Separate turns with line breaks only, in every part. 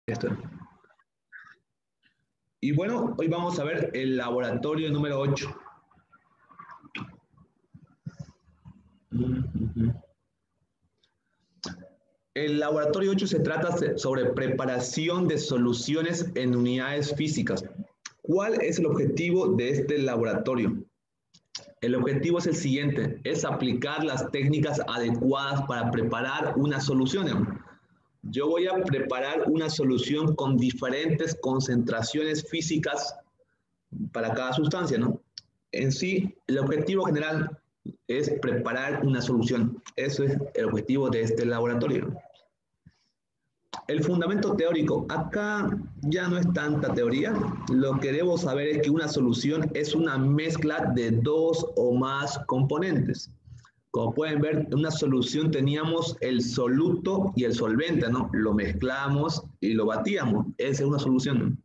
Esto. Y bueno, hoy vamos a ver el laboratorio número 8. El laboratorio 8 se trata sobre preparación de soluciones en unidades físicas. ¿Cuál es el objetivo de este laboratorio? El objetivo es el siguiente, es aplicar las técnicas adecuadas para preparar una solución. Yo voy a preparar una solución con diferentes concentraciones físicas para cada sustancia, ¿no? En sí, el objetivo general es preparar una solución. Eso es el objetivo de este laboratorio. El fundamento teórico, acá ya no es tanta teoría. Lo que debo saber es que una solución es una mezcla de dos o más componentes. Como pueden ver, en una solución teníamos el soluto y el solvente, ¿no? Lo mezclamos y lo batíamos. Esa es una solución.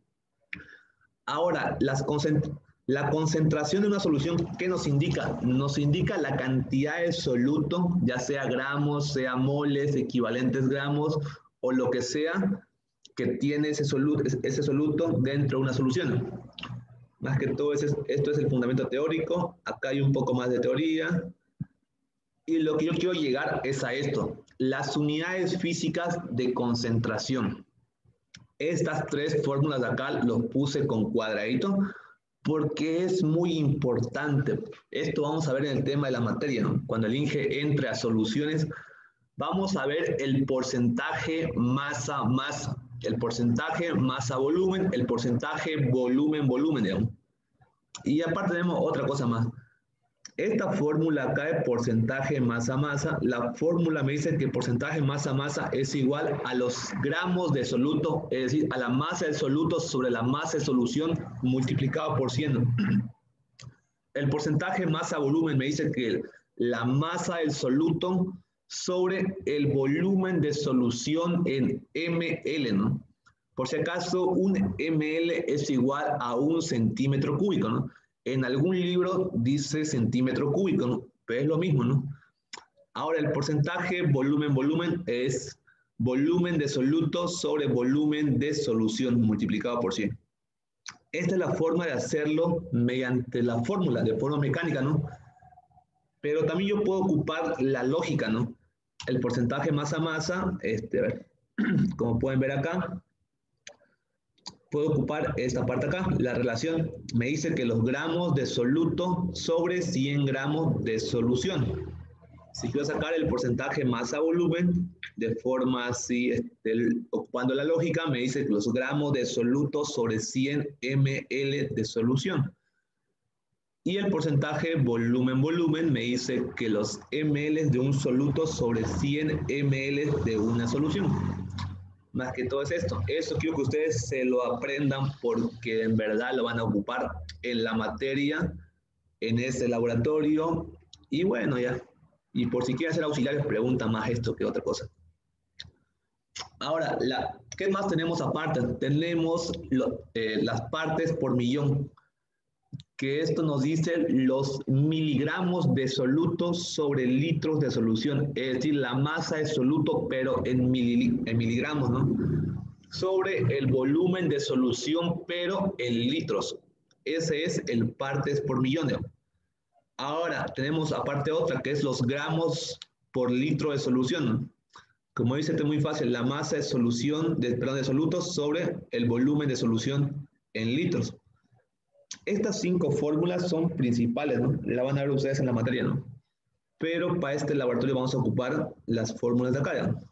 Ahora, la concentración de una solución, ¿qué nos indica? Nos indica la cantidad de soluto, ya sea gramos, sea moles, equivalentes gramos, o lo que sea que tiene ese soluto dentro de una solución. Más que todo, esto es el fundamento teórico. Acá hay un poco más de teoría. Y lo que yo quiero llegar es a esto, las unidades físicas de concentración. Estas tres fórmulas de acá los puse con cuadradito porque es muy importante. Esto vamos a ver en el tema de la materia, ¿no? Cuando el INGE entre a soluciones, vamos a ver el porcentaje masa-masa, el porcentaje masa-volumen, el porcentaje volumen-volumen, digamos. Y aparte tenemos otra cosa más. Esta fórmula acá de porcentaje masa-masa, la fórmula me dice que el porcentaje masa-masa es igual a los gramos de soluto, es decir, a la masa del soluto sobre la masa de solución multiplicado por 100. El porcentaje masa-volumen me dice que la masa del soluto sobre el volumen de solución en ml, ¿no? Por si acaso, un ml es igual a un centímetro cúbico, ¿no? En algún libro dice centímetro cúbico, ¿no? Pero es lo mismo, ¿no? Ahora, el porcentaje volumen-volumen es volumen de soluto sobre volumen de solución multiplicado por 100. Esta es la forma de hacerlo mediante la fórmula, de forma mecánica, ¿no? Pero también yo puedo ocupar la lógica, ¿no? El porcentaje masa-masa, a ver, como pueden ver acá, puedo ocupar esta parte acá, la relación. Me dice que los gramos de soluto sobre 100 gramos de solución. Si quiero sacar el porcentaje masa-volumen de forma así, ocupando la lógica, me dice que los gramos de soluto sobre 100 ml de solución. Y el porcentaje volumen-volumen me dice que los ml de un soluto sobre 100 ml de una solución. Más que todo es esto. Eso quiero que ustedes se lo aprendan porque en verdad lo van a ocupar en la materia, en este laboratorio. Y bueno, ya. Y por si quieren ser auxiliares, preguntan más esto que otra cosa. Ahora, ¿qué más tenemos aparte? Tenemos las partes por millón, que esto nos dice los miligramos de soluto sobre litros de solución, es decir, la masa de soluto, pero en miligramos, ¿no? Sobre el volumen de solución, pero en litros. Ese es el partes por millón. Ahora tenemos aparte otra, que es los gramos por litro de solución, ¿no? Como dice, es muy fácil, la masa de solución, perdón, de solutos sobre el volumen de solución en litros. Estas 5 fórmulas son principales, ¿no? La van a ver ustedes en la materia, ¿no? Pero para este laboratorio vamos a ocupar las fórmulas de acá, ¿no?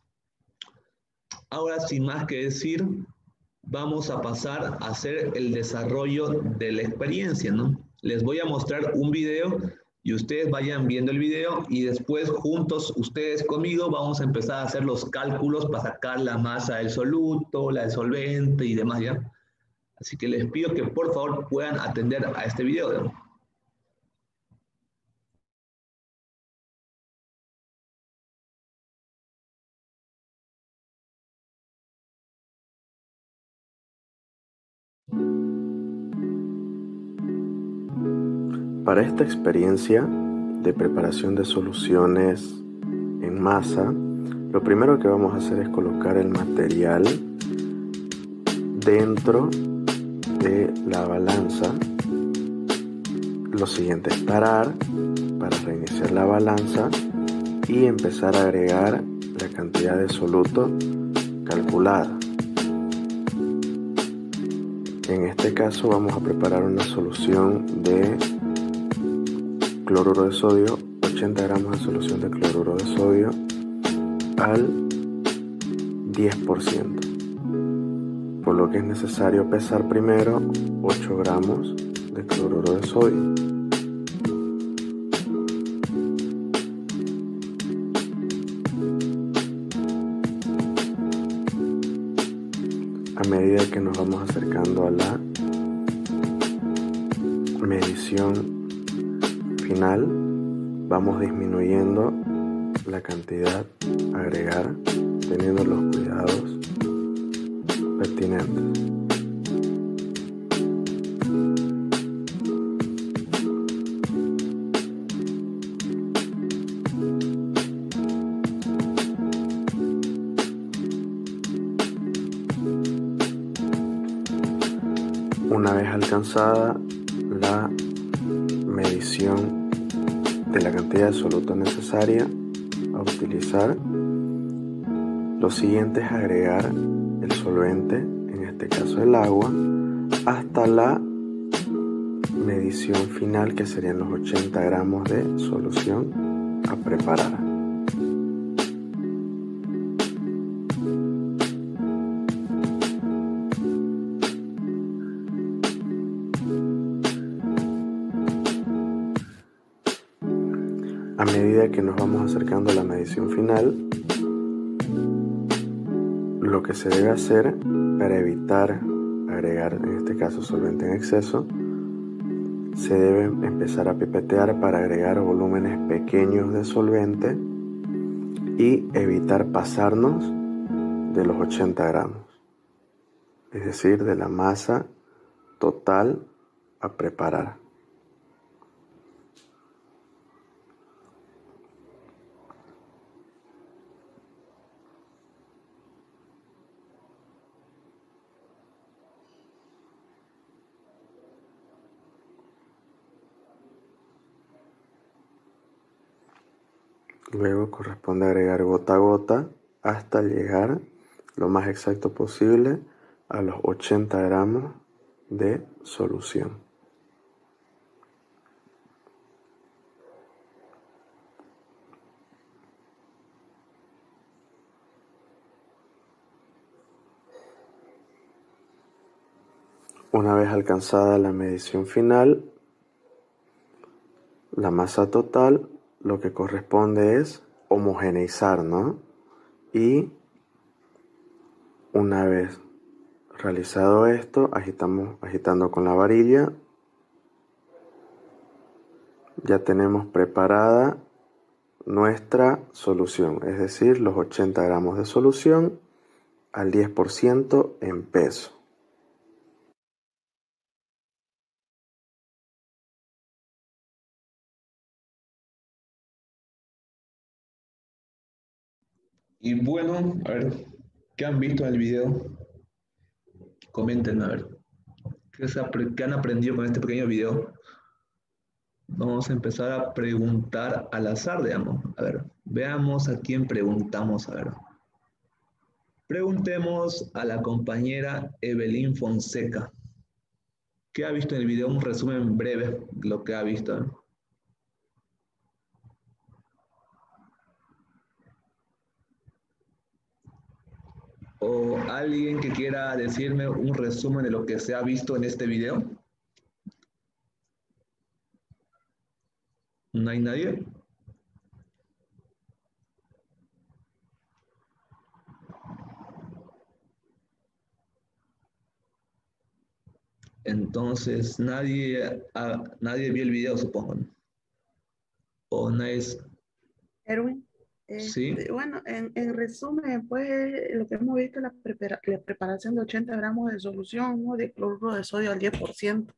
Ahora, sin más que decir, vamos a pasar a hacer el desarrollo de la experiencia, ¿no? Les voy a mostrar un video y ustedes vayan viendo el video y después juntos, ustedes conmigo, vamos a empezar a hacer los cálculos para sacar la masa del soluto, la del solvente y demás, ¿ya? Así que les pido que por favor puedan atender a este video, ¿no?
Para esta experiencia de preparación de soluciones en masa, lo primero que vamos a hacer es colocar el material dentro de la balanza, lo siguiente es parar para reiniciar la balanza y empezar a agregar la cantidad de soluto calculada. En este caso vamos a preparar una solución de cloruro de sodio, 80 gramos de solución de cloruro de sodio al 10%, por lo que es necesario pesar primero 8 gramos de cloruro de sodio. A medida que nos vamos acercando a la medición final, vamos disminuyendo la cantidad a agregar, teniendo los cuidados pertinentes. Una vez alcanzada la medición de la cantidad de soluto necesaria a utilizar, lo siguiente es agregar el solvente, en este caso el agua, hasta la medición final, que serían los 80 gramos de solución a preparar. A medida que nos vamos acercando a la medición final, lo que se debe hacer para evitar agregar, en este caso, solvente en exceso, se debe empezar a pipetear para agregar volúmenes pequeños de solvente y evitar pasarnos de los 80 gramos, es decir, de la masa total a preparar. Luego corresponde agregar gota a gota hasta llegar lo más exacto posible a los 80 gramos de solución. Una vez alcanzada la medición final, la masa total, lo que corresponde es homogeneizar, ¿no? Y una vez realizado esto, agitando con la varilla, ya tenemos preparada nuestra solución, es decir, los 80 gramos de solución al 10% en peso.
Y bueno, a ver, ¿qué han visto en el video? Comenten, a ver, ¿qué han aprendido con este pequeño video? Vamos a empezar a preguntar al azar, digamos. A ver, veamos a quién preguntamos, a ver. Preguntemos a la compañera Evelyn Fonseca. ¿Qué ha visto en el video? Un resumen breve de lo que ha visto. ¿O alguien que quiera decirme un resumen de lo que se ha visto en este video? ¿No hay nadie? Entonces, nadie vio el video, supongo, ¿no? ¿O nadie es?
Erwin,
¿Sí?
bueno, en resumen, pues lo que hemos visto es la preparación de 80 gramos de solución, ¿no?, de cloruro de sodio al 10%.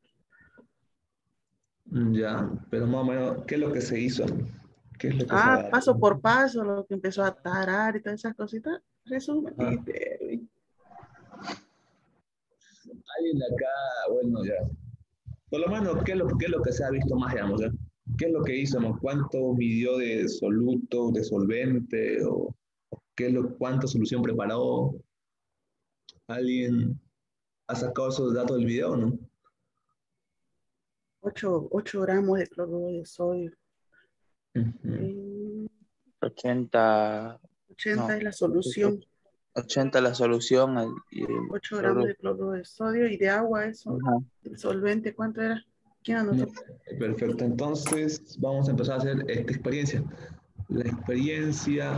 Ya, pero más o menos, ¿qué es lo que se hizo? ¿Qué es lo que se agarró?
Paso por paso, lo que empezó a tarar y todas esas cositas. Resumen,
Ah,
Erwin.
alguien de acá, bueno, ya. Por lo menos, qué es lo que se ha visto más, digamos, ya? ¿Qué es lo que hizo, no? ¿Cuánto midió de soluto, de solvente, o cuánta solución preparó? ¿Alguien ha sacado esos datos del video, no?
8 gramos de cloruro de sodio.
Ujú.
80,
80
no,
es la solución.
80 la solución y el
8 gramos
cloruro.
de cloruro de sodio y de agua, eso.
Ajá.
El solvente, ¿cuánto era? ¿Quién
No,
anotó?
perfecto, entonces vamos a empezar a hacer esta experiencia. La experiencia,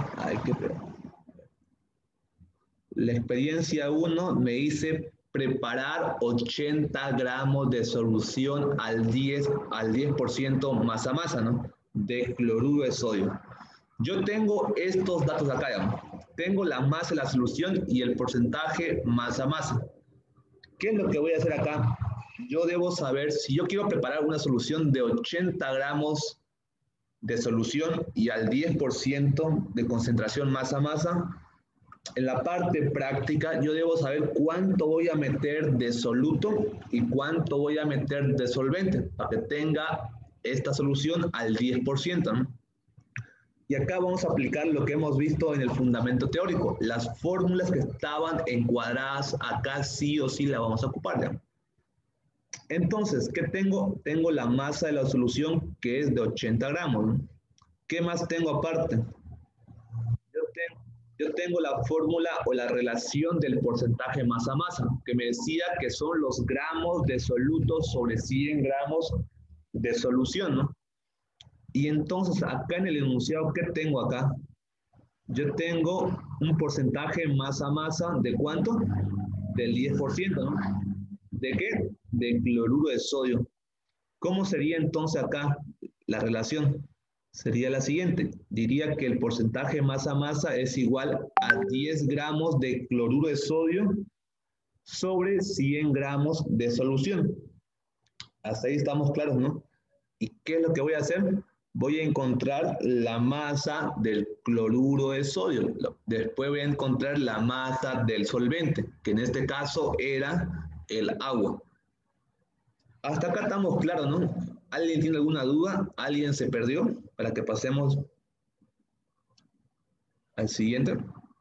la experiencia 1 me dice preparar 80 gramos de solución al 10% masa masa, ¿no? De cloruro de sodio. Yo tengo estos datos acá, digamos. Tengo la masa de la solución y el porcentaje masa masa. ¿Qué es lo que voy a hacer acá? Yo debo saber si yo quiero preparar una solución de 80 gramos de solución y al 10% de concentración masa masa. En la parte práctica, yo debo saber cuánto voy a meter de soluto y cuánto voy a meter de solvente para que tenga esta solución al 10%, ¿no? Y acá vamos a aplicar lo que hemos visto en el fundamento teórico. Las fórmulas que estaban encuadradas acá sí o sí las vamos a ocupar, ¿ya? Entonces, ¿qué tengo? Tengo la masa de la solución que es de 80 gramos, ¿no? ¿Qué más tengo aparte? Yo tengo la fórmula o la relación del porcentaje masa-masa, que me decía que son los gramos de soluto sobre 100 gramos de solución, ¿no? Y entonces acá en el enunciado, ¿qué tengo acá? Yo tengo un porcentaje masa-masa de ¿cuánto? Del 10%, ¿no? ¿De qué? De cloruro de sodio. ¿Cómo sería entonces acá la relación? Sería la siguiente. Diría que el porcentaje masa-masa es igual a 10 gramos de cloruro de sodio sobre 100 gramos de solución. Hasta ahí estamos claros, ¿no? ¿Y qué es lo que voy a hacer? Voy a encontrar la masa del cloruro de sodio. Después voy a encontrar la masa del solvente, que en este caso era el agua. Hasta acá estamos claros, ¿no? ¿Alguien tiene alguna duda? ¿Alguien se perdió? Para que pasemos al siguiente.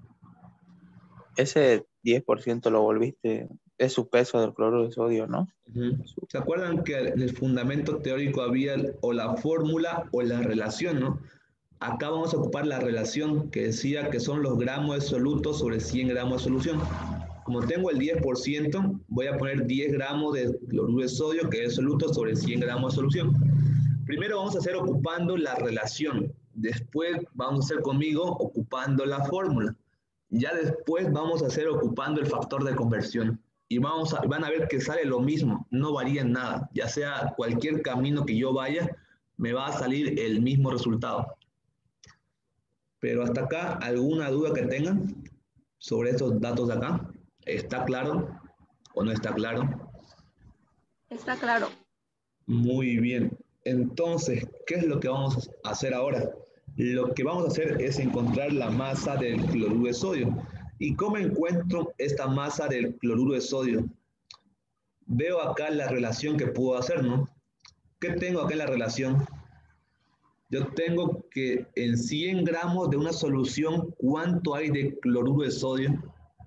Ese 10% lo volviste, es su peso del cloruro de sodio, ¿no?
¿Se acuerdan que en el fundamento teórico había o la fórmula o la relación, ¿no? Acá vamos a ocupar la relación que decía que son los gramos de soluto sobre 100 gramos de solución. Como tengo el 10%, voy a poner 10 gramos de cloruro de sodio, que es soluto, sobre 100 gramos de solución. Primero vamos a hacer ocupando la relación. Después vamos a hacer conmigo ocupando la fórmula. Ya después vamos a hacer ocupando el factor de conversión. Y van a ver que sale lo mismo, no varía en nada. Ya sea cualquier camino que yo vaya, me va a salir el mismo resultado. Pero hasta acá, ¿alguna duda que tengan sobre estos datos de acá? ¿Está claro o no está claro?
Está claro.
Muy bien. Entonces, ¿qué es lo que vamos a hacer ahora? Lo que vamos a hacer es encontrar la masa del cloruro de sodio. ¿Y cómo encuentro esta masa del cloruro de sodio? Veo acá la relación que puedo hacer, ¿no? ¿Qué tengo acá en la relación? Yo tengo que en 100 gramos de una solución, ¿cuánto hay de cloruro de sodio?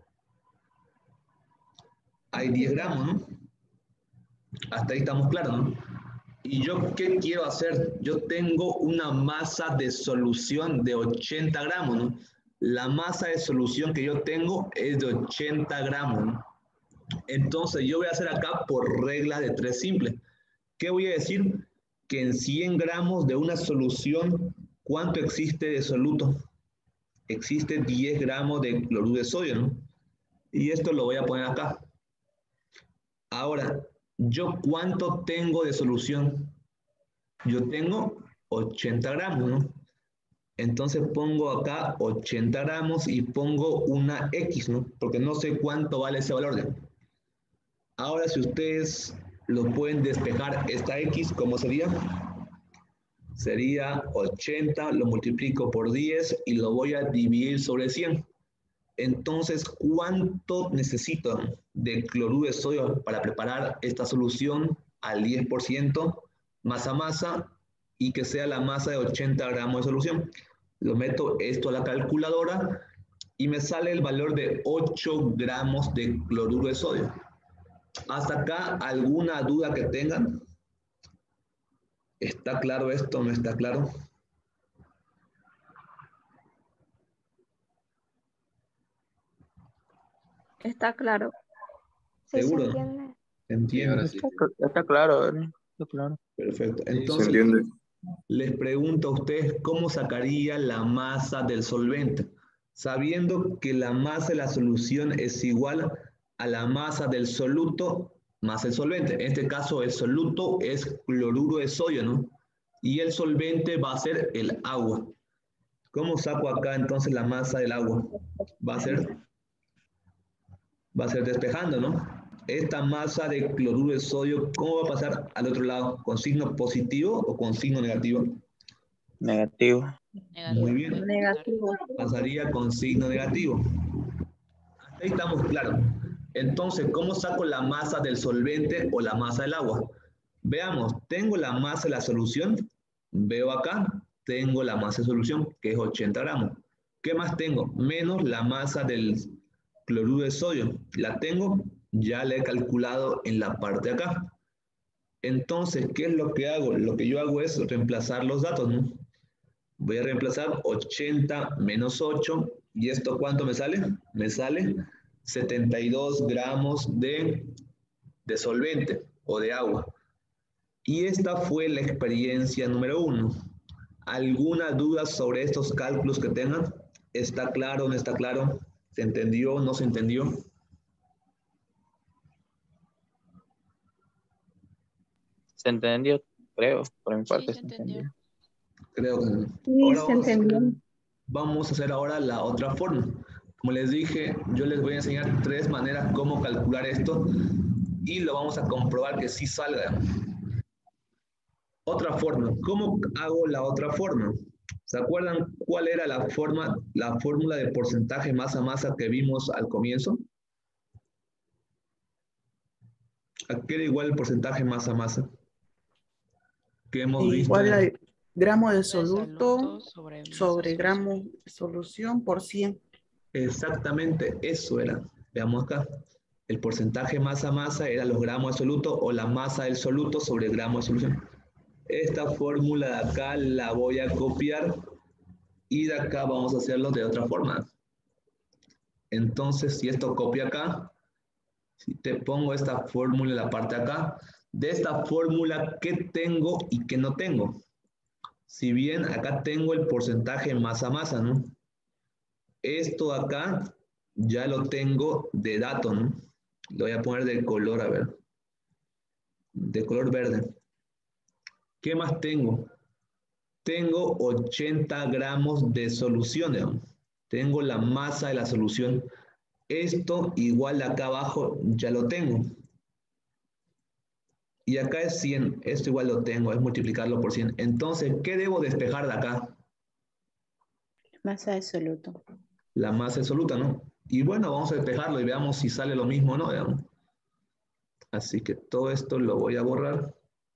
Hay 10 gramos, ¿no? Hasta ahí estamos claros, ¿no? ¿Y yo qué quiero hacer? Yo tengo una masa de solución de 80 gramos, ¿no? La masa de solución que yo tengo es de 80 gramos, ¿no? Entonces yo voy a hacer acá por regla de 3 simple. ¿Qué voy a decir? Que en 100 gramos de una solución, ¿cuánto existe de soluto? Existe 10 gramos de cloruro de sodio, ¿no? Y esto lo voy a poner acá. Ahora, ¿yo cuánto tengo de solución? Yo tengo 80 gramos, ¿no? Entonces pongo acá 80 gramos y pongo una X, ¿no? Porque no sé cuánto vale ese valor, ¿no? Ahora, si ustedes lo pueden despejar, esta X, ¿cómo sería? Sería 80, lo multiplico por 10 y lo voy a dividir sobre 100. Entonces, ¿cuánto necesito de cloruro de sodio para preparar esta solución al 10% masa-masa y que sea la masa de 80 gramos de solución? Lo meto esto a la calculadora y me sale el valor de 8 gramos de cloruro de sodio. ¿Hasta acá alguna duda que tengan? ¿Está claro esto? ¿No está claro?
Está claro.
Sí, se
¿Seguro?
entiende.
¿Se entiende?
ahora sí.
Está claro, ¿verdad? Está claro.
Perfecto.
Sí, se
Entonces,
entiende.
les pregunto a ustedes cómo sacaría la masa del solvente, sabiendo que la masa de la solución es igual a la masa del soluto más el solvente. En este caso, el soluto es cloruro de sodio, ¿no? Y el solvente va a ser el agua. ¿Cómo saco acá entonces la masa del agua? Va a ser despejando, ¿no? Esta masa de cloruro de sodio, ¿cómo va a pasar al otro lado? ¿Con signo positivo o con signo negativo?
Negativo.
Muy bien,
Negativo.
pasaría con signo negativo. Hasta ahí estamos claros. Entonces, ¿cómo saco la masa del solvente o la masa del agua? Veamos, tengo la masa de la solución, veo acá, tengo la masa de solución, que es 80 gramos. ¿Qué más tengo? Menos la masa del cloruro de sodio. La tengo, ya la he calculado en la parte de acá. Entonces, ¿qué es lo que hago? Lo que yo hago es reemplazar los datos, ¿no? Voy a reemplazar 80 menos 8. ¿Y esto cuánto me sale? Me sale 72 gramos de solvente o de agua. Y esta fue la experiencia número 1. ¿Alguna duda sobre estos cálculos que tengan? ¿Está claro o no está claro? ¿Se entendió o no se entendió?
Se entendió, creo. Por mi
Sí,
parte
se
se entendió.
entendió.
Creo que sí.
Sí,
Ahora
se entendió.
vamos a hacer ahora la otra forma. Como les dije, yo les voy a enseñar 3 maneras cómo calcular esto y lo vamos a comprobar que sí salga. Otra forma. ¿Cómo hago la otra forma? ¿Se acuerdan cuál era la fórmula de porcentaje masa-masa que vimos al comienzo? ¿A qué era igual el porcentaje masa-masa que hemos visto?
Igual a gramo de
De
soluto
sobre masa
sobre
solución.
gramo de solución por 100.
Exactamente, eso era. Veamos acá. El porcentaje masa-masa era los gramos de soluto o la masa del soluto sobre gramo de solución. Esta fórmula de acá la voy a copiar y de acá vamos a hacerlo de otra forma. Entonces, si esto copia acá, si te pongo esta fórmula en la parte de acá, de esta fórmula, ¿qué tengo y qué no tengo? Si bien acá tengo el porcentaje masa-masa, ¿no? Esto acá ya lo tengo de dato, ¿no? Lo voy a poner de color, a ver. De color verde. ¿Qué más tengo? Tengo 80 gramos de solución, ¿no? Tengo la masa de la solución. Esto igual de acá abajo ya lo tengo. Y acá es 100. Esto igual lo tengo, es multiplicarlo por 100. Entonces, ¿qué debo despejar de acá?
Masa de soluto.
La masa absoluta, ¿no? Y bueno, vamos a despejarlo y veamos si sale lo mismo o no, veamos. Así que todo esto lo voy a borrar.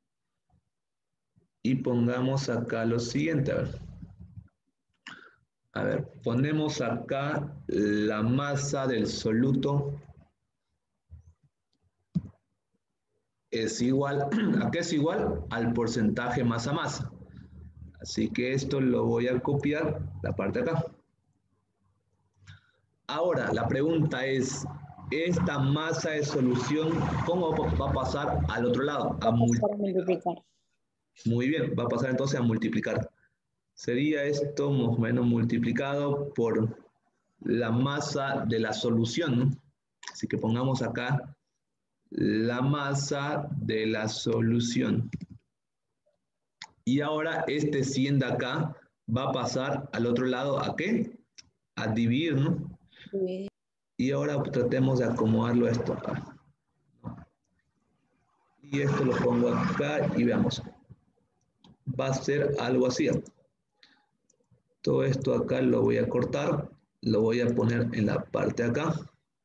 Y pongamos acá lo siguiente, a ver. A ver, ponemos acá la masa del soluto es igual, ¿a qué es igual? Al porcentaje masa-masa. Así que esto lo voy a copiar, la parte de acá. Ahora, la pregunta es, esta masa de solución, ¿cómo va a pasar al otro lado?
Para multiplicar.
Muy bien, va a pasar entonces a multiplicar. Sería esto más o menos multiplicado por la masa de la solución, ¿no? Así que pongamos acá la masa de la solución. Y ahora este 100 de acá va a pasar al otro lado, ¿a qué? A dividir, ¿no?
Sí.
Y ahora tratemos de acomodarlo esto acá. Y esto lo pongo acá y veamos. Va a ser algo así. Todo esto acá lo voy a cortar Lo voy a poner en la parte de acá.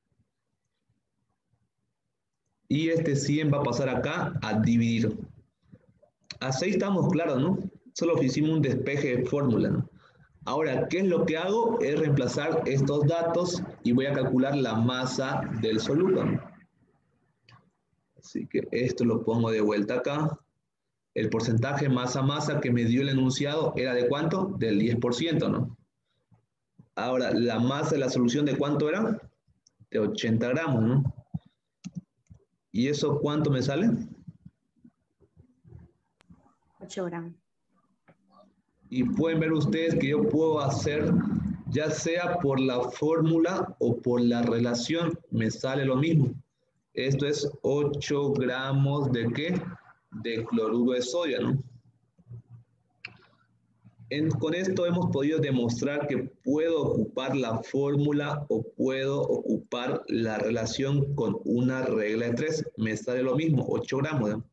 Y este 100 va a pasar acá a dividir. Hasta ahí estamos claros, ¿no? Solo hicimos un despeje de fórmula, ¿no? Ahora, ¿qué es lo que hago? Es reemplazar estos datos y voy a calcular la masa del soluto, ¿no? Así que esto lo pongo de vuelta acá. El porcentaje masa-masa que me dio el enunciado era ¿de cuánto? Del 10%, ¿no? Ahora, la masa de la solución ¿de cuánto era? De 80 gramos, ¿no? ¿Y eso cuánto me sale?
8 gramos.
Y pueden ver ustedes que yo puedo hacer, ya sea por la fórmula o por la relación, me sale lo mismo. Esto es 8 gramos de ¿qué? De cloruro de sodio, ¿no? Con esto hemos podido demostrar que puedo ocupar la fórmula o puedo ocupar la relación con una regla de 3. Me sale lo mismo, 8 gramos, ¿no?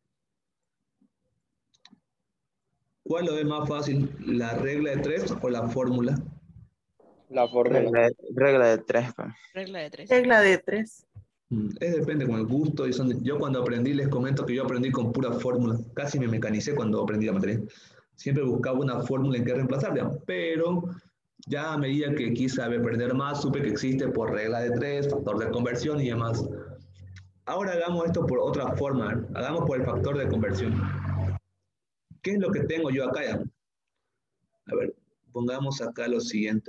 ¿Cuál lo ve más fácil? ¿La regla de 3 o la fórmula?
La fórmula. Regla de 3.
Regla de 3.
Regla de 3.
Depende con el gusto. Yo cuando aprendí, les comento que yo aprendí con pura fórmula. Casi me mecanicé cuando aprendí la materia. Siempre buscaba una fórmula en que reemplazar, digamos. Pero ya a medida que quise aprender más, supe que existe por regla de 3, factor de conversión y demás. Ahora hagamos esto por otra forma. Hagamos por el factor de conversión. ¿Qué es lo que tengo yo acá ya? A ver, pongamos acá lo siguiente.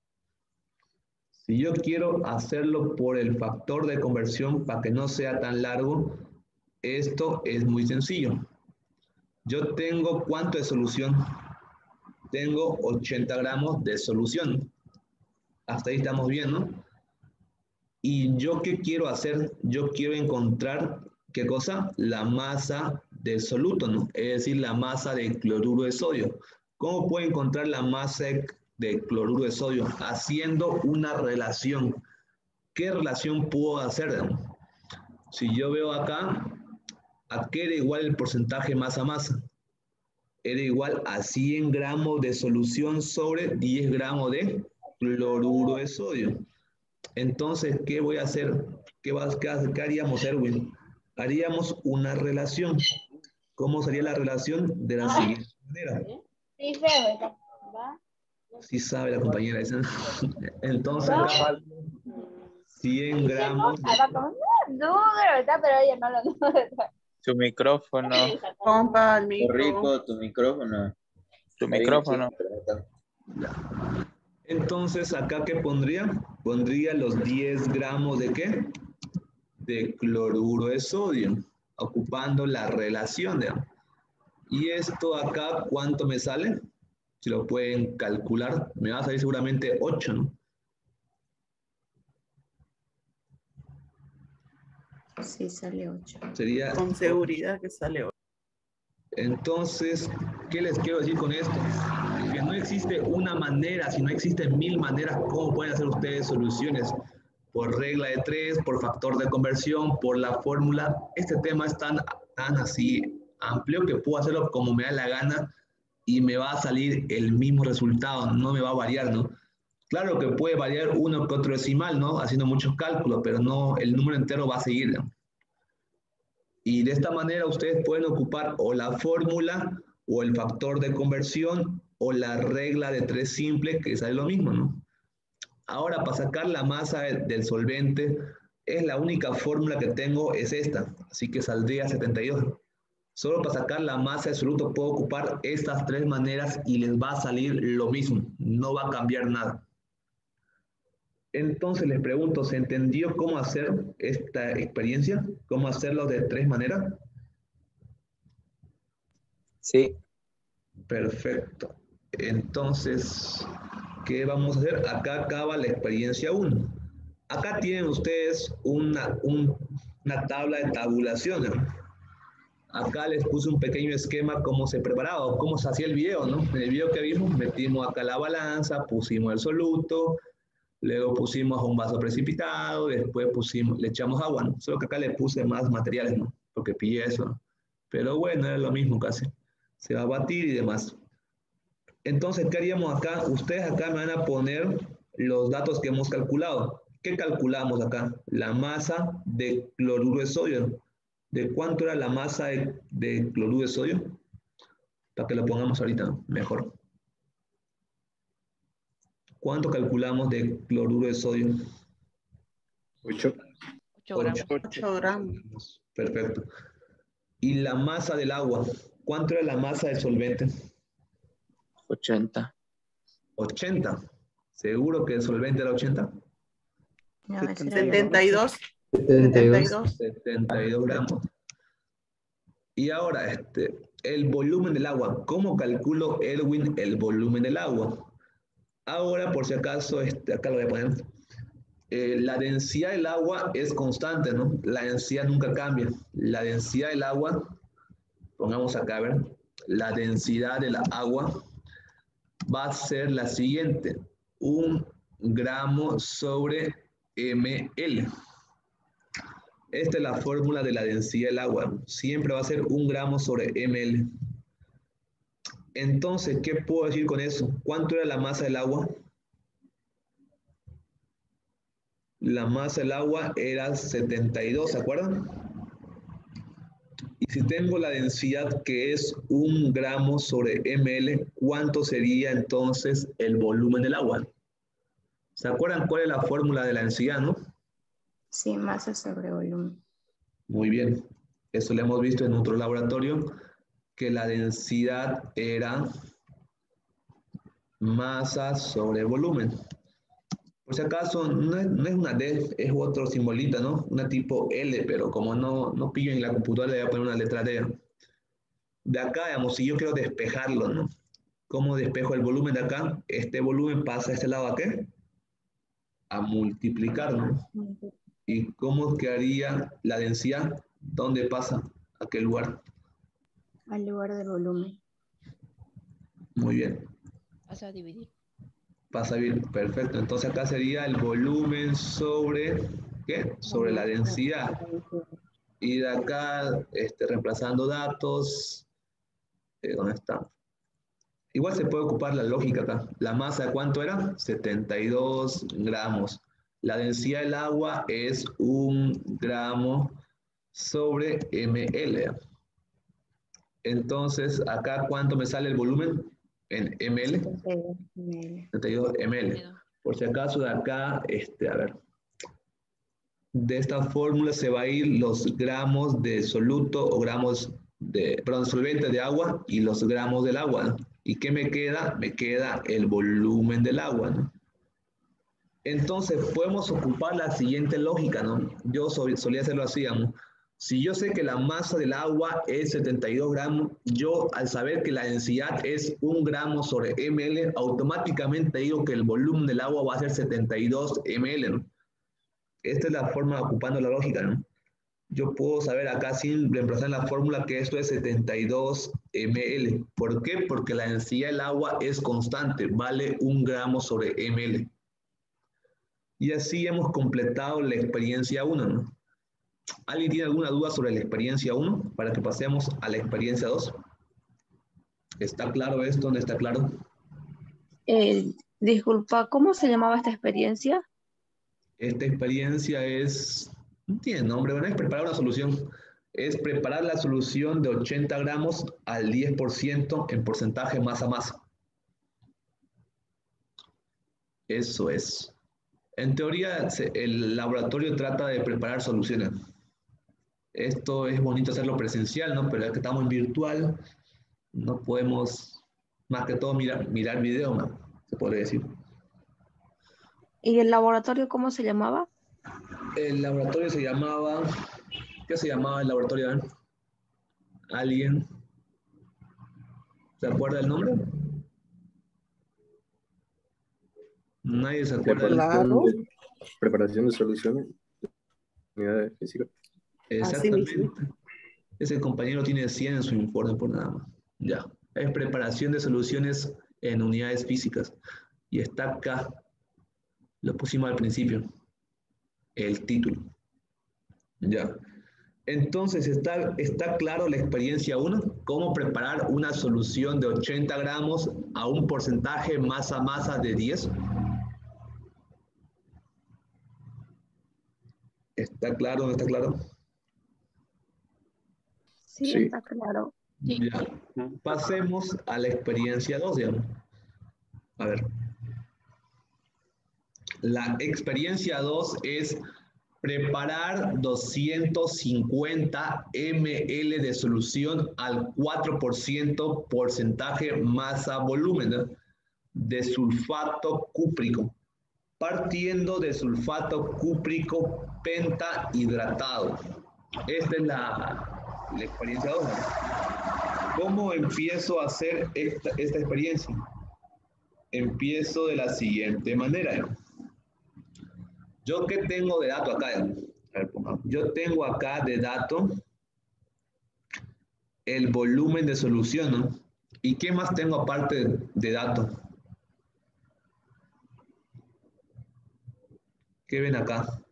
Si yo quiero hacerlo por el factor de conversión para que no sea tan largo, esto es muy sencillo. Yo tengo ¿cuánto de solución? Tengo 80 gramos de solución. Hasta ahí estamos bien, ¿no? ¿Y yo qué quiero hacer? Yo quiero encontrar, ¿qué cosa? La masa del soluto, ¿no? Es decir, la masa de cloruro de sodio. ¿Cómo puedo encontrar la masa de cloruro de sodio? Haciendo una relación. ¿Qué relación puedo hacer? Si yo veo acá, ¿a qué era igual el porcentaje masa-masa? Era igual a 100 gramos de solución sobre 10 gramos de cloruro de sodio. Entonces, ¿qué voy a hacer? ¿Qué haríamos, Erwin? Haríamos una relación. ¿Cómo sería la relación? De la siguiente manera. Sí sabe la compañera. Entonces, acá 100 gramos.
Tu micrófono.
Compa, el micro.
Rico, tu micrófono.
Tu micrófono.
Entonces, ¿acá qué pondría? Pondría los 10 gramos de ¿qué? De cloruro de sodio, ocupando la relación, digamos. Y esto acá, ¿cuánto me sale? Si lo pueden calcular, me va a salir seguramente 8, ¿no?
Sí, sale 8.
Sería...
Con seguridad que sale 8.
Entonces, ¿qué les quiero decir con esto? Que no existe una manera, sino existen 1000 maneras cómo pueden hacer ustedes soluciones. Por regla de 3, por factor de conversión, por la fórmula. Este tema es tan así amplio que puedo hacerlo como me da la gana y me va a salir el mismo resultado, no me va a variar, ¿no? Claro que puede variar uno que otro decimal, ¿no? Haciendo muchos cálculos, pero no, el número entero va a seguir, ¿no? Y de esta manera ustedes pueden ocupar o la fórmula o el factor de conversión o la regla de 3 simple, que sale lo mismo, ¿no? Ahora, para sacar la masa del solvente, es la única fórmula que tengo, es esta. Así que saldría 72. Solo para sacar la masa del soluto puedo ocupar estas 3 maneras y les va a salir lo mismo. No va a cambiar nada. Entonces les pregunto, ¿se entendió cómo hacer esta experiencia? ¿Cómo hacerlo de 3 maneras?
Sí.
Perfecto. Entonces, ¿qué vamos a hacer? Acá acaba la experiencia 1. Acá tienen ustedes una tabla de tabulación, ¿no? Acá les puse un pequeño esquema cómo se preparaba o cómo se hacía el video, ¿no? En el video que vimos, metimos acá la balanza, pusimos el soluto, luego pusimos un vaso precipitado, después le echamos agua, ¿no? Solo que acá le puse más materiales, ¿no? Porque pillé eso, ¿no? Pero bueno, era lo mismo casi. Se va a batir y demás. Entonces, ¿qué haríamos acá? Ustedes acá me van a poner los datos que hemos calculado. ¿Qué calculamos acá? La masa de cloruro de sodio. ¿De cuánto era la masa de cloruro de sodio? Para que lo pongamos ahorita mejor. ¿Cuánto calculamos de cloruro de sodio?
8.
8 gramos. 8 gramos.
Perfecto. ¿Y la masa del agua? ¿Cuánto era la masa del solvente?
80.
80. ¿Seguro que el solvente era 80?
No, ese era
72.
72.
72 gramos. Y ahora, el volumen del agua. ¿Cómo calculo, Erwin, el volumen del agua? Ahora, por si acaso, acá lo voy a poner. La densidad del agua es constante, ¿no? La densidad nunca cambia. La densidad del agua, pongamos acá, a ver. La densidad del agua va a ser la siguiente. 1 gramo sobre ml. Esta es la fórmula de la densidad del agua. Siempre va a ser 1 gramo sobre ml. Entonces, ¿qué puedo decir con eso? ¿Cuánto era la masa del agua? La masa del agua era 72, ¿se acuerdan? Y si tengo la densidad que es 1 gramo sobre ml, ¿cuánto sería entonces el volumen del agua? ¿Se acuerdan cuál es la fórmula de la densidad, no?
Sí, masa sobre volumen.
Muy bien. Eso lo hemos visto en otro laboratorio, que la densidad era masa sobre volumen. Por si acaso, no es una D, es otro simbolito, ¿no? Una tipo L, pero como no pillo en la computadora, le voy a poner una letra D. De acá, digamos, si yo quiero despejarlo, ¿no? ¿Cómo despejo el volumen de acá? Este volumen pasa a este lado, ¿a qué? A multiplicar, ¿no? ¿Y cómo quedaría la densidad? ¿Dónde pasa? ¿A qué lugar?
Al lugar del volumen.
Muy bien.
Pasa a dividir.
Pasa bien, perfecto. Entonces acá sería el volumen sobre, ¿qué? Sobre la densidad. Y de acá, reemplazando datos, ¿dónde está? Igual se puede ocupar la lógica acá. ¿La masa cuánto era? 72 gramos. La densidad del agua es 1 gramo sobre ml. Entonces, acá, ¿cuánto me sale el volumen? En ml.
72 ml.
72 ml. Por si acaso, de acá, a ver. De esta fórmula se va a ir los gramos de soluto o gramos de, perdón, solvente de agua y los gramos del agua, ¿no? ¿Y qué me queda? Me queda el volumen del agua, ¿no? Entonces, podemos ocupar la siguiente lógica, ¿no? Yo solía hacerlo así, ¿no? Si yo sé que la masa del agua es 72 gramos, yo al saber que la densidad es 1 gramo sobre ml, automáticamente digo que el volumen del agua va a ser 72 ml, ¿no? Esta es la forma ocupando la lógica, ¿no? Yo puedo saber acá sin reemplazar la fórmula que esto es 72 ml. ¿Por qué? Porque la densidad del agua es constante, vale 1 gramo sobre ml. Y así hemos completado la experiencia 1, ¿no? ¿Alguien tiene alguna duda sobre la experiencia 1 para que pasemos a la experiencia 2? ¿Está claro esto? ¿No está claro?
Disculpa, ¿cómo se llamaba esta experiencia?
Esta experiencia no tiene nombre, bueno, es preparar una solución. Es preparar la solución de 80 gramos al 10% en porcentaje masa a masa. Eso es. En teoría, el laboratorio trata de preparar soluciones. Esto es bonito hacerlo presencial, ¿no? Pero es que estamos en virtual, no podemos, más que todo, mirar video, ¿no? Se podría decir.
¿Y el laboratorio cómo se llamaba?
El laboratorio se llamaba... ¿Qué se llamaba el laboratorio? ¿Alguien se acuerda del nombre? Nadie se acuerda del nombre.
Preparación de soluciones. Unidades físicas.
Exactamente. Ese compañero tiene 100 en su informe por nada más. Ya. Es preparación de soluciones en unidades físicas. Y está acá. Lo pusimos al principio. El título. Ya. Entonces, ¿está claro la experiencia 1? ¿Cómo preparar una solución de 80 gramos a un porcentaje masa-masa de 10? ¿Está claro o no está claro?
Sí,
Sí.
está claro.
Ya. Pasemos a la experiencia 2, digamos. A ver. La experiencia 2 es preparar 250 ml de solución al 4% porcentaje masa volumen, ¿no?, de sulfato cúprico, partiendo de sulfato cúprico pentahidratado. Esta es la experiencia 2. ¿Cómo empiezo a hacer esta experiencia? Empiezo de la siguiente manera. ¿Yo qué tengo de dato acá? A ver, yo tengo acá de dato el volumen de solución, ¿no? ¿Y qué más tengo aparte de dato? ¿Qué ven acá?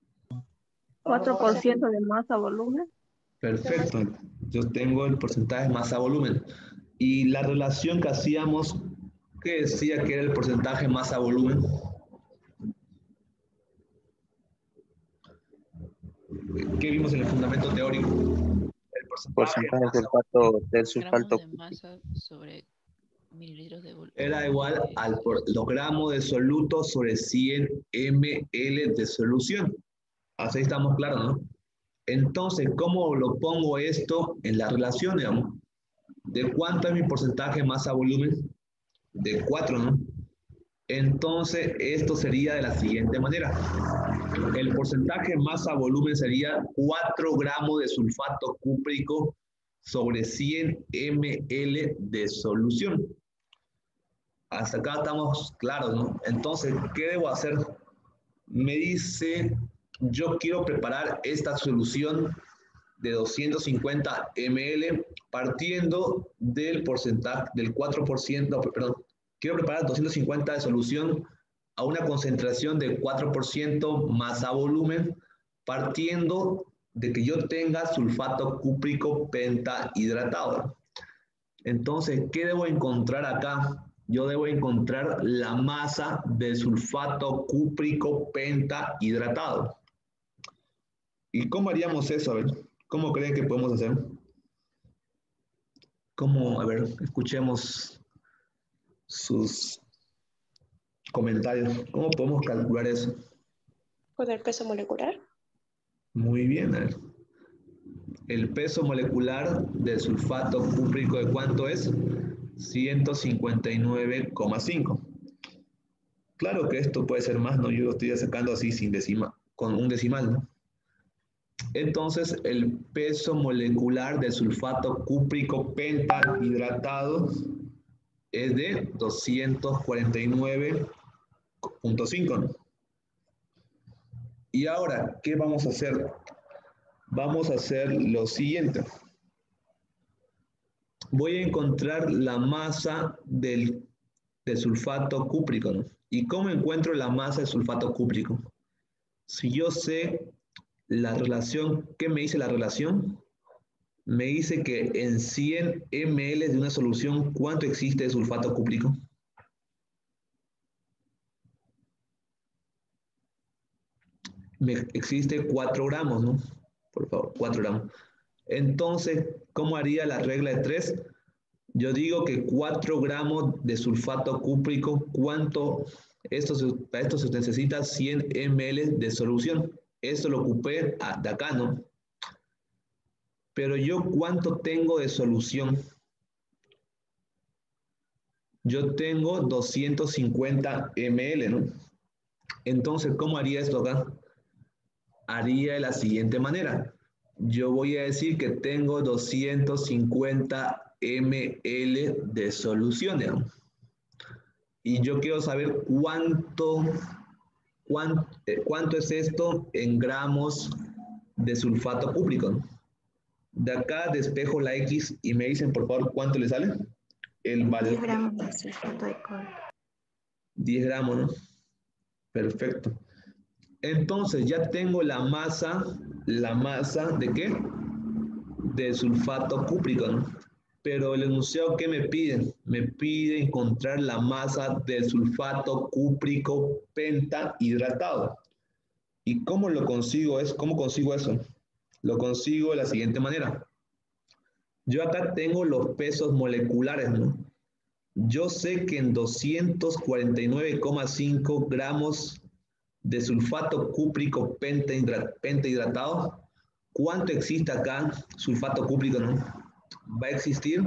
4% de masa volumen.
Perfecto. Yo tengo el porcentaje masa-volumen. Y la relación que hacíamos, ¿qué decía que era el porcentaje masa-volumen? ¿Qué vimos en el fundamento teórico? El
Porcentaje del sulfato
Gramos de masa sobre mililitros de volumen.
era igual al los gramos de soluto sobre 100 ml de solución. Así estamos claros, ¿no? Entonces, ¿cómo lo pongo esto en la relación, digamos? ¿De cuánto es mi porcentaje masa-volumen? De 4, ¿no? Entonces, esto sería de la siguiente manera. El porcentaje masa-volumen sería 4 gramos de sulfato cúprico sobre 100 ml de solución. Hasta acá estamos claros, ¿no? Entonces, ¿qué debo hacer? Me dice, yo quiero preparar esta solución de 250 ml partiendo del porcentaje del 4%, perdón, quiero preparar 250 de solución a una concentración de 4% masa volumen partiendo de que yo tenga sulfato cúprico pentahidratado. Entonces, ¿qué debo encontrar acá? Yo debo encontrar la masa de sulfato cúprico pentahidratado. ¿Y cómo haríamos eso? A ver, ¿cómo creen que podemos hacer? ¿Cómo? A ver, escuchemos sus comentarios. ¿Cómo podemos calcular eso?
¿Con el peso molecular?
Muy bien, a ver. El peso molecular del sulfato cúprico, ¿de cuánto es? 159,5. Claro que esto puede ser más, ¿no? Yo lo estoy sacando así sin decimal, con un decimal, ¿no? Entonces, el peso molecular del sulfato cúprico pentahidratado es de 249,5, ¿no? Y ahora, ¿qué vamos a hacer? Vamos a hacer lo siguiente. Voy a encontrar la masa del sulfato cúprico, ¿no? ¿Y cómo encuentro la masa del sulfato cúprico? Si yo sé la relación, ¿qué me dice la relación? Me dice que en 100 ml de una solución, ¿cuánto existe de sulfato cúprico? Existe 4 gramos, ¿no? Por favor, 4 gramos. Entonces, ¿cómo haría la regla de 3? Yo digo que 4 gramos de sulfato cúprico, ¿cuánto? Para esto se necesita 100 ml de solución. Esto lo ocupé de acá, ¿no? Pero yo, ¿cuánto tengo de solución? Yo tengo 250 ml, ¿no? Entonces, ¿cómo haría esto acá? Haría de la siguiente manera. Yo voy a decir que tengo 250 ml de solución, ¿no? Y yo quiero saber cuánto es esto en gramos de sulfato cúprico, ¿no? De acá despejo la X y me dicen, por favor, ¿cuánto le sale? El valor.
10 gramos de sulfato de cobre.
10 gramos, ¿no? Perfecto. Entonces ya tengo la masa ¿de qué? De sulfato cúprico, ¿no? Pero el enunciado, ¿qué me pide? Me pide encontrar la masa del sulfato cúprico pentahidratado. ¿Y cómo lo consigo? ¿Cómo consigo eso? Lo consigo de la siguiente manera. Yo acá tengo los pesos moleculares, ¿no? Yo sé que en 249,5 gramos de sulfato cúprico pentahidratado, ¿cuánto existe acá sulfato cúprico, no? Va a existir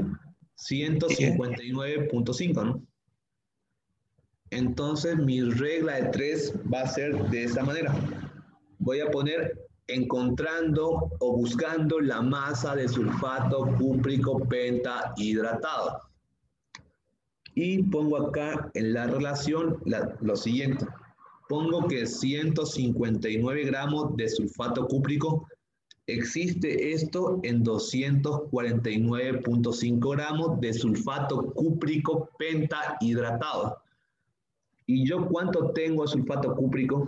159,5, ¿no? Entonces mi regla de 3 va a ser de esta manera. Voy a poner encontrando o buscando la masa de sulfato cúprico pentahidratado. Y pongo acá en la relación lo siguiente. Pongo que 159 gramos de sulfato cúprico existe esto en 249,5 gramos de sulfato cúprico pentahidratado. ¿Y yo cuánto tengo de sulfato cúprico?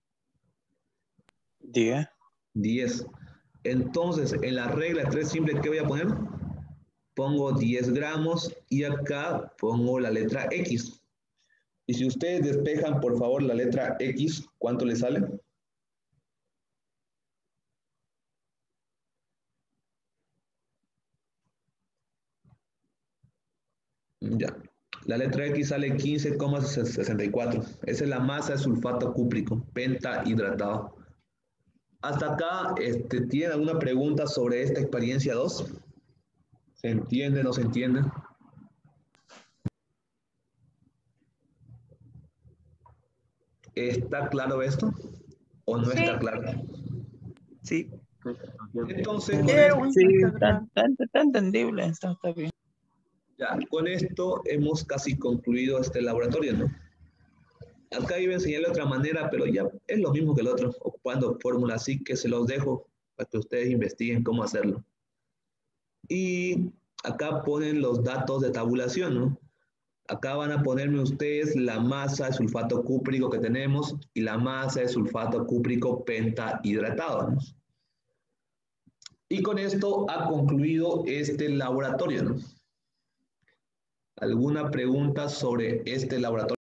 10.
10. Entonces, en la regla 3 simple, ¿qué voy a poner? Pongo 10 gramos y acá pongo la letra X. Y si ustedes despejan, por favor, la letra X, ¿cuánto le sale? Ya. La letra X sale 15,64. Esa es la masa de sulfato cúprico pentahidratado. Hasta acá, ¿tienen alguna pregunta sobre esta experiencia 2? ¿Se entiende, no se entiende? ¿Está claro esto? ¿O no está claro?
Sí.
Entonces,
Sí, está entendible, está bien.
ya, con esto hemos casi concluido este laboratorio, ¿no? Acá iba a enseñarle de otra manera, pero ya es lo mismo que el otro, ocupando fórmulas, así que se los dejo para que ustedes investiguen cómo hacerlo. Y acá ponen los datos de tabulación, ¿no? Acá van a ponerme ustedes la masa de sulfato cúprico que tenemos y la masa de sulfato cúprico pentahidratado, ¿no? Y con esto ha concluido este laboratorio, ¿no? ¿Alguna pregunta sobre este laboratorio?